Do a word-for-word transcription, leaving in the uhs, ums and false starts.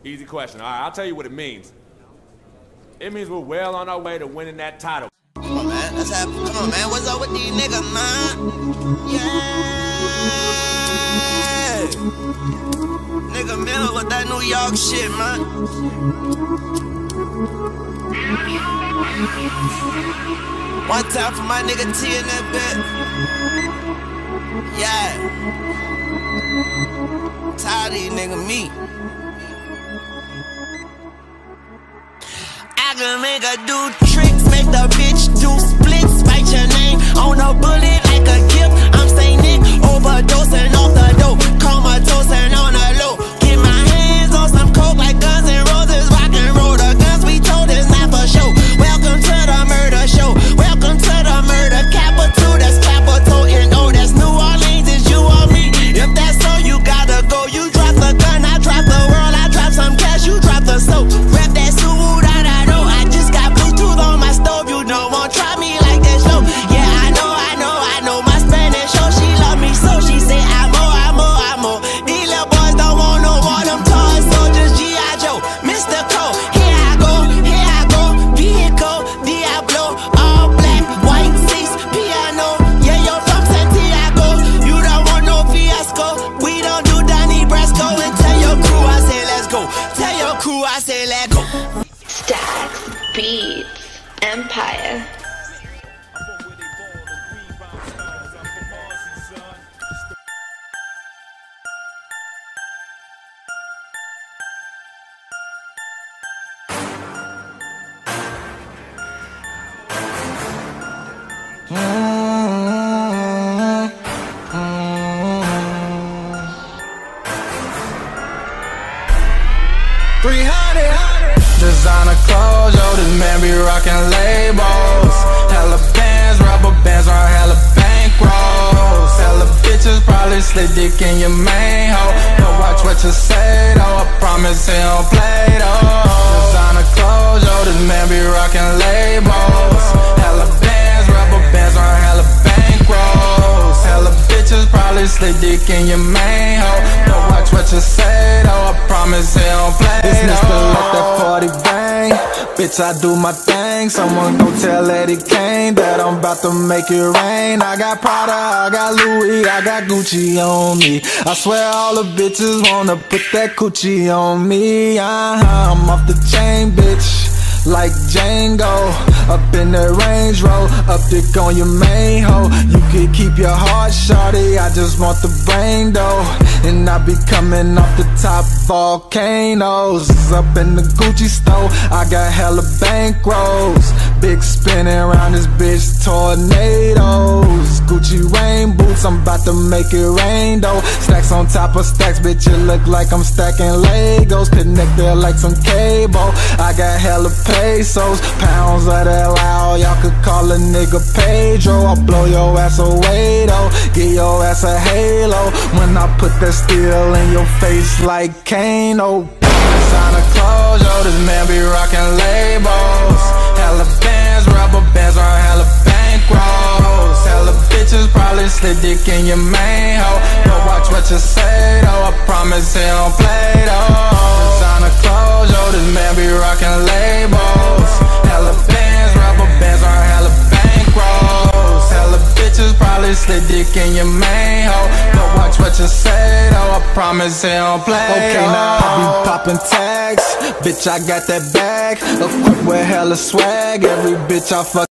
Easy question. All right, I'll tell you what it means. It means we're well on our way to winning that title. Come on, man. Let's have. Come on, man. What's up with these niggas, man? Yeah. Nigga Miller with that New York shit, man. One time for my nigga T in that bit. Yeah. Tired of these nigga me. I can make her do tricks, make the bitch do splits. Write your name on a bullet like a gift. I'm saying it, overdosing off the dope, comatosing on the low. Get my hands on some coke like Guns N' Roses, rock and roll. The guns we told is not for show. Welcome to the murder show. Welcome to the murder capital. That's capital N O. That's New Orleans. Is you or me? If that's so, you gotta go. You drop the gun, I drop the world. I drop some cash, you drop the soap. Rep that suit, I know. I just got Bluetooth on my stove. You don't want try me like that show. Yeah, I know, I know, I know. My Spanish show, she love me so. She say I'm more, I'm more, I'm more. These little boys don't want no more. Them toy soldiers, G I Joe, Mister Cole. Here I go, here I go. Vehicle, Diablo, all black, white seats, piano. Yeah, you're from Santiago. You don't want no fiasco. We don't do Donnie Brasco. And tell your crew I say let's go. Tell your crew I say let's go. Stacks, Beats, Empire. three hundred Designer clothes, yo, this man be rockin' labels. Hella bands, rubber bands on hella bankrolls. Hella bitches probably slit dick in your main hoe. But watch what you say though, I promise he don't play though. Designer clothes, yo, this man be rockin' labels. Hella bands, rubber bands on hella bankrolls. Hella bitches probably slit dick in your main hoe. But watch what you say though, I promise he don't play though. It's Mister Let That forty bang, bitch I do my thing. Someone go tell Eddie Kane that I'm about to make it rain. I got Prada, I got Louis, I got Gucci on me. I swear all the bitches wanna put that coochie on me. Uh-huh, I'm off the chain, bitch, like Django. Up in the Range Rover, up dick on your main hoe. You could keep your heart, shawty, I just want the brain though. And I be coming off the top volcanoes. Up in the Gucci store, I got hella bankrolls. Big spinning around this bitch, tornadoes. Gucci rain boots, I'm about to make it rain though. Stacks on top of stacks, bitch, it look like I'm stacking Legos. Connected like some cable, I got hella pesos. Pounds of that loud, y'all could call a nigga Pedro. I'll blow your ass away though, get your ass a halo. When I put that steel in your face like Kano. Designer clothes, yo, this man be rockin' labels. Hella bands, rubber bands on hella bankrolls. Hella bitches probably slit dick in your main hoe. But watch what you say though, I promise he don't play though. Designer clothes, yo, this man be rockin' labels. Hella bands, rubber bands on hella bankrolls. Hella bitches probably slit dick in your main hoe. But watch what you say though, I promise he don't play. Okay, now I be poppin' tags, bitch I got that bag. Equipped with hella swag, every bitch I fuck